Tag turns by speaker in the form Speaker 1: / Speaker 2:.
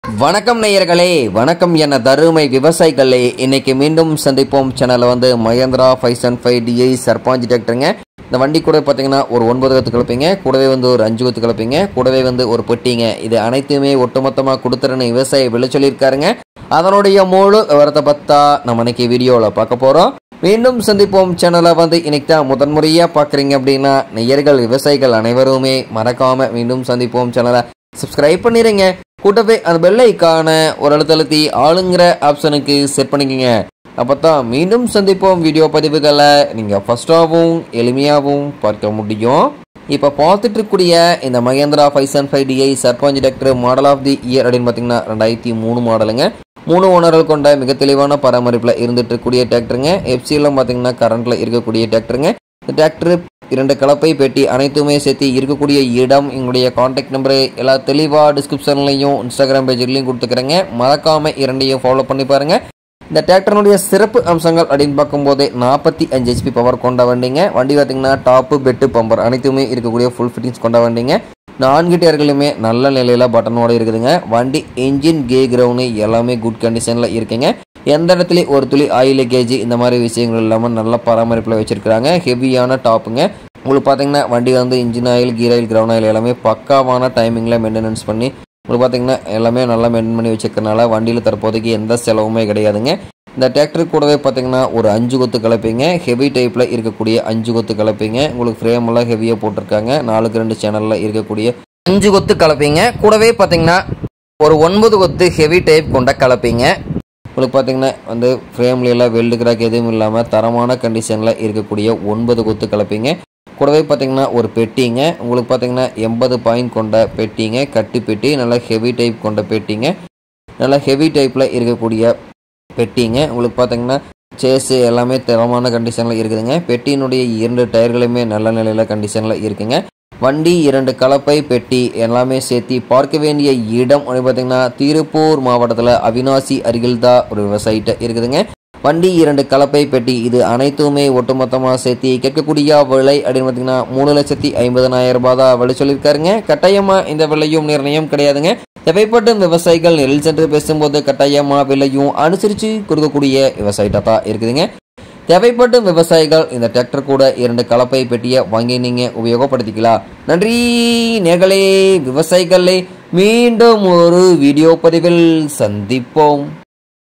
Speaker 1: வணக்கம் நேயர்களே, வணக்கம் என தருமை விவசாயிகளே. இன்னைக்கு மீண்டும் சந்திப்போம் சேனல் மஹேந்திரா 575 DI சர்பாஞ்ச் டிராக்டருங்க. இந்த வண்டி கூட பார்த்தீங்கன்னா ஒரு 9 கத்து கலப்பீங்க, கூடவே ஒரு 5 கத்து கலப்பீங்க, கூடவே ஒரு பொட்டிங்க. இது அனைத்துமே ஒட்டுமொத்தமாக கொடுத்துறன்னு விவசாயி விலை சொல்லியிருக்காருங்க. அதனுடைய முழு விவரத்தை பார்த்தா நம்ம இன்னைக்கு வீடியோவில் பார்க்க போகிறோம். மீண்டும் சந்திப்போம் சேனலை இன்னைக்கு தான் முதன்முறையாக பார்க்குறீங்க அப்படின்னா நேயர்கள் விவசாயிகள் அனைவருமே மறக்காமல் மீண்டும் சந்திப்போம் சேனலை சப்ஸ்கிரைப் பண்ணிடுங்க. கூட்டவே அந்த பெல் ஐக்கான ஒரு அழுத்தழுத்தி ஆளுங்கிற ஆப்ஷனுக்கு செட் பண்ணிக்கோங்க. அப்போ தான் மீண்டும் சந்திப்போம் வீடியோ பதிவுகளை நீங்கள் ஃபஸ்ட்டாகவும் எளிமையாகவும் பார்க்க முடியும். இப்போ பார்த்துட்டு இருக்கக்கூடிய இந்த Mahindra 575 DI Sarpanch tractor model of the year அப்படின்னு பார்த்தீங்கன்னா 2003 மாடலுங்க. 3 ஓனர்கள் கொண்ட மிக தெளிவான பராமரிப்பில் இருந்துட்டு இருக்கக்கூடிய டிராக்டருங்க. எஃப்சியில் பார்த்தீங்கன்னா கரண்ட்டில் இருக்கக்கூடிய டிராக்டருங்க. இந்த டிராக்டர் 2 கலப்பை பெட்டி அனைத்துமே சேர்த்து இருக்கக்கூடிய இடம், எங்களுடைய கான்டாக்ட் நம்பரு எல்லாம் தெளிவாக டிஸ்கிரிப்ஷன்லையும் இன்ஸ்டாகிராம் பேஜ்லையும் கொடுத்துக்கிறேங்க. மறக்காமல் இரண்டையும் ஃபாலோ பண்ணி பாருங்கள். இந்த டிராக்டருடைய சிறப்பு அம்சங்கள் அப்படின்னு பார்க்கும்போது 45 HP பவர் கொண்ட வண்டிங்க. வண்டி பார்த்திங்கன்னா டாப்பு பெட்டு பம்பர் அனைத்துமே இருக்கக்கூடிய ஃபுல் ஃபிட்டிங்ஸ் கொண்ட வண்டிங்க. 4 டயர்களுமே நல்ல நிலையில் பட்டனோடு இருக்குதுங்க. வண்டி என்ஜின் கே கிரவுண்டு எல்லாமே குட் கண்டிஷனில் இருக்குங்க. எந்த இடத்துல ஒரு துளி ஆயில் லீக்கேஜ் இந்த மாதிரி விஷயங்கள் இல்லாமல் நல்ல பராமரிப்பில் வச்சுருக்காங்க. ஹெவியான டாப்புங்க. உங்களுக்கு பார்த்தீங்கன்னா வண்டி engine oil, gear oil, ground oil எல்லாமே பக்காவான டைமிங்கில் மெயின்டெனன்ஸ் பண்ணி உங்களுக்கு பார்த்தீங்கன்னா எல்லாமே நல்லா மெயின்டைன் பண்ணி வச்சுருக்கனால வண்டியில் தற்போதைக்கு எந்த செலவுமே கிடையாதுங்க. இந்த டிராக்டர் கூடவே பார்த்தீங்கன்னா ஒரு 5 கொத்து கலப்பீங்க, ஹெவி டைப்பில் இருக்கக்கூடிய 5 கொத்து கலப்பீங்க. உங்களுக்கு ஃப்ரேமெல்லாம் ஹெவியாக போட்டிருக்காங்க. 4x2 சேனலில் இருக்கக்கூடிய 5 கொத்து கலப்பீங்க. கூடவே பார்த்தீங்கன்னா ஒரு 9 கொத்து ஹெவி டைப் கொண்ட கலப்பீங்க. உங்களுக்கு பார்த்தீங்கன்னா ஃப்ரேம்ல எல்லாம் வெல்டு கிராக் எதுவும் இல்லாமல் தரமான கண்டிஷனில் இருக்கக்கூடிய 9 கொத்து கலப்பீங்க. கூடவே பார்த்தீங்கன்னா ஒரு பெட்டிங்க. உங்களுக்கு பார்த்தீங்கன்னா 80 பாயிண்ட் கொண்ட பெட்டிங்க, கட்டு பெட்டி, நல்லா ஹெவி டைப் கொண்ட பெட்டிங்க, நல்லா ஹெவி டைப்பில் இருக்கக்கூடிய பெட்டிங்க. உங்களுக்கு பார்த்தீங்கன்னா சேஸு எல்லாமே தரமான கண்டிஷனில் இருக்குதுங்க. பெட்டியினுடைய 2 டயர்களுமே நல்ல நிலையில் கண்டிஷனில் இருக்குங்க. வண்டி 2 கலப்பை பெட்டி எல்லாமே சேர்த்து பார்க்க வேண்டிய இடம் பார்த்தீங்கன்னா திருப்பூர் மாவட்டத்தில் அவினாசி அருகில் தான் ஒரு விவசாயிட்ட இருக்குதுங்க. வண்டி 2 கலப்பை பெட்டி இது அனைத்துமே ஒட்டுமொத்தமாக சேர்த்து கேட்கக்கூடிய விலை அப்படின்னு பார்த்தீங்கன்னா 3,50,000 ரூபாய் தான் விலை சொல்லியிருக்காருங்க. கட்டாயமாக இந்த விலையும் நிர்ணயம் கிடையாதுங்க. தேவைப்படும் விவசாயிகள் நெல் சென்று பேசும்போது கட்டாயமாக விலையும் அனுசரித்து கொடுக்கக்கூடிய விவசாயிட்ட தான் இருக்குதுங்க. தேவைப்படும் விவசாயிகள் இந்த டிராக்டர் கூட 2 கலப்பை பெட்டியை வாங்கி நீங்கள் உபயோகப்படுத்திக்கலாம். நன்றி நேர்களே, விவசாயிகளே. மீண்டும் ஒரு வீடியோ பதிவில் சந்திப்போம்.